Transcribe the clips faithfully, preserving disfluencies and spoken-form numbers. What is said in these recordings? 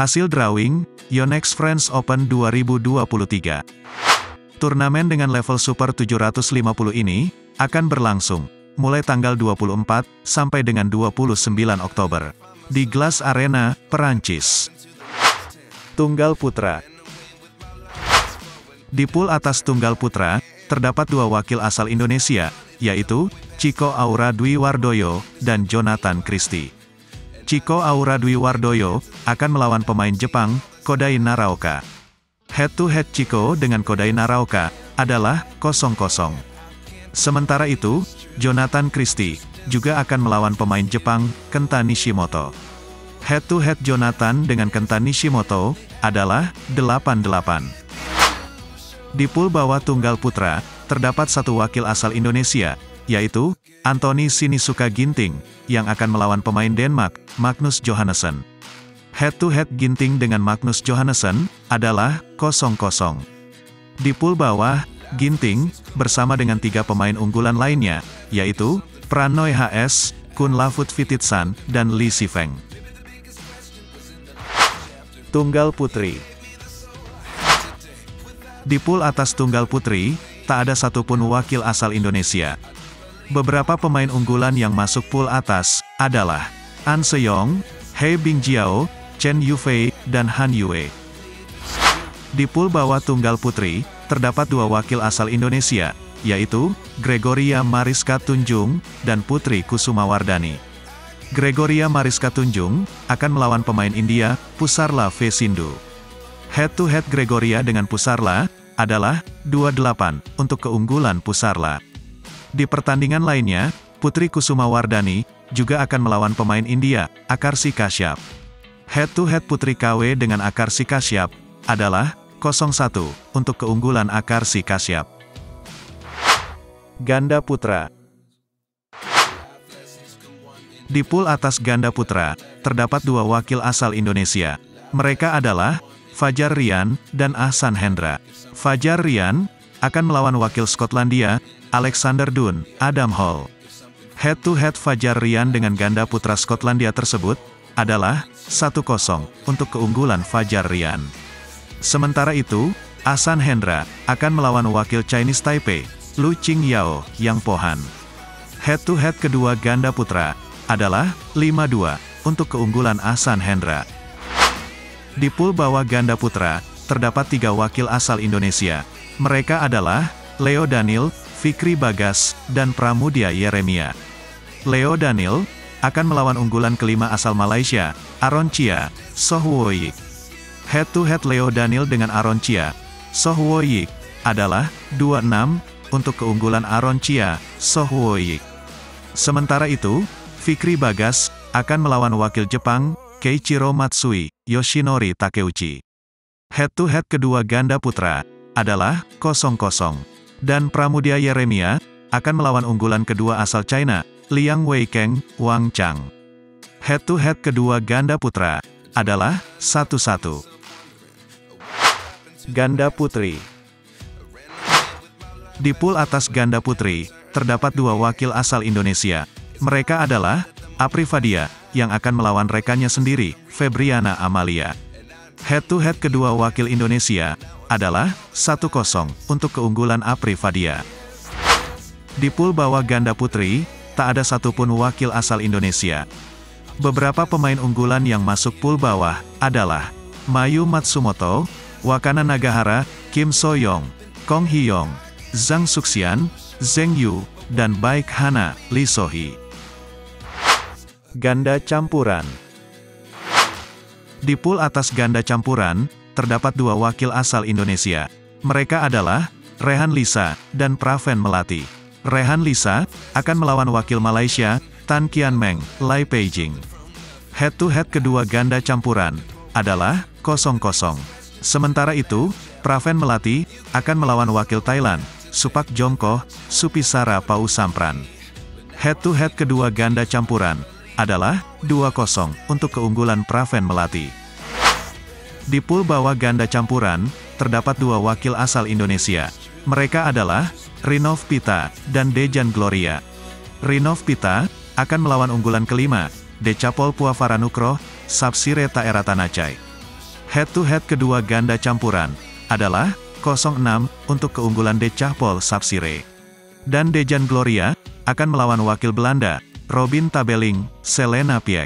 Hasil drawing, Yonex French Open dua ribu dua puluh tiga. Turnamen dengan level Super tujuh ratus lima puluh ini akan berlangsung mulai tanggal dua puluh empat sampai dengan dua puluh sembilan Oktober di Glass Arena, Perancis. Tunggal putra. Di pool atas tunggal putra, terdapat dua wakil asal Indonesia, yaitu Chico Aura Dwi Wardoyo dan Jonathan Christie. Chico Aura Dwi Wardoyo akan melawan pemain Jepang, Kodai Naraoka. Head-to-head Chico dengan Kodai Naraoka adalah kosong kosong. Sementara itu, Jonathan Christie juga akan melawan pemain Jepang, Kenta Nishimoto. Head-to-head Jonathan dengan Kenta Nishimoto adalah delapan delapan. Di pool bawah tunggal putra, terdapat satu wakil asal Indonesia, yaitu Anthony Sinisuka Ginting, yang akan melawan pemain Denmark, Magnus Johannesson. Head-to-head Ginting dengan Magnus Johannesson adalah kosong kosong. Di pool bawah, Ginting bersama dengan tiga pemain unggulan lainnya, yaitu Pranoy H S, Kun Lavut Vititsan, dan Lee Sifeng. Tunggal putri. Di pool atas tunggal putri, tak ada satupun wakil asal Indonesia. Beberapa pemain unggulan yang masuk pool atas adalah An Se-yong, He Bingjiao, Chen Yufei, dan Han Yue. Di pool bawah tunggal putri, terdapat dua wakil asal Indonesia, yaitu Gregoria Mariska Tunjung dan Putri Kusumawardani. Gregoria Mariska Tunjung akan melawan pemain India, Pusarla V. Sindhu. Head-to-head Gregoria dengan Pusarla adalah dua delapan untuk keunggulan Pusarla. Di pertandingan lainnya, Putri Kusumawardani juga akan melawan pemain India, Akarshi Kashyap. Head-to-head Putri K W dengan Akarshi Kashyap adalah nol satu untuk keunggulan Akarshi Kashyap. Ganda putra. Di pool atas ganda putra, terdapat dua wakil asal Indonesia. Mereka adalah Fajar Rian dan Ahsan Hendra. Fajar Rian akan melawan wakil Skotlandia, Alexander Dunn, Adam Hall. Head-to-head Fajar Rian dengan ganda putra Skotlandia tersebut adalah satu kosong untuk keunggulan Fajar Rian. Sementara itu, Ahsan Hendra akan melawan wakil Chinese Taipei, Lu Qingyao, Yang Pohan. Head-to-head kedua ganda putra adalah lima dua untuk keunggulan Ahsan Hendra. Di pool bawah ganda putra, terdapat tiga wakil asal Indonesia. Mereka adalah Leo Daniel, Fikri Bagas, dan Pramudia Yeremia. Leo Daniel akan melawan unggulan kelima asal Malaysia, Aaron Chia, Soh Woyik. Head-to-head Leo Daniel dengan Aaron Chia, Soh Woyik adalah dua enam untuk keunggulan Aaron Chia, Soh Woyik. Sementara itu, Fikri Bagas akan melawan wakil Jepang, Keiichiro Matsui, Yoshinori Takeuchi. Head-to-head kedua ganda putra adalah kosong kosong. Dan Pramudia Yeremia akan melawan unggulan kedua asal China, Liang Weikeng, Wang Chang. Head-to-head kedua ganda putra adalah satu satu. Ganda putri. Di pool atas ganda putri, terdapat dua wakil asal Indonesia. Mereka adalah Apri Fadia, yang akan melawan rekannya sendiri, Febriana Amalia. Head-to-head kedua wakil Indonesia adalah satu kosong untuk keunggulan Apri Fadia. Di pool bawah ganda putri, tak ada satupun wakil asal Indonesia. Beberapa pemain unggulan yang masuk pool bawah adalah Mayu Matsumoto, Wakana Nagahara, Kim So-young, Kong Hee-yong, Zhang Suxian, Zheng Yu, dan Baek Hana, Lee So-hee. Ganda campuran. Di pool atas ganda campuran, terdapat dua wakil asal Indonesia. Mereka adalah Rehan Lisa dan Praven Melati. Rehan Lisa akan melawan wakil Malaysia, Tan Kian Meng, Lai Peijing. Head-to-head kedua ganda campuran adalah kosong kosong. Sementara itu, Praven Melati akan melawan wakil Thailand, Supak Jongkoh, Supisara Pausampran. Head-to-head kedua ganda campuran adalah dua kosong untuk keunggulan Praven Melati. Di pool bawah ganda campuran, terdapat dua wakil asal Indonesia. Mereka adalah Rinov Pita dan Dejan Gloria. Rinov Pita akan melawan unggulan kelima, Decapol Puavaranukroh, Sapsire Taeratanachai. Head-to-head kedua ganda campuran adalah nol enam untuk keunggulan De Chapol Sapsire. Dan Dejan Gloria akan melawan wakil Belanda, Robin Tabeling, Selena Piek.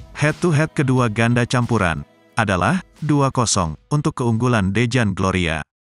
Head-to-head kedua ganda campuran adalah dua nol untuk keunggulan Dejan Gloria.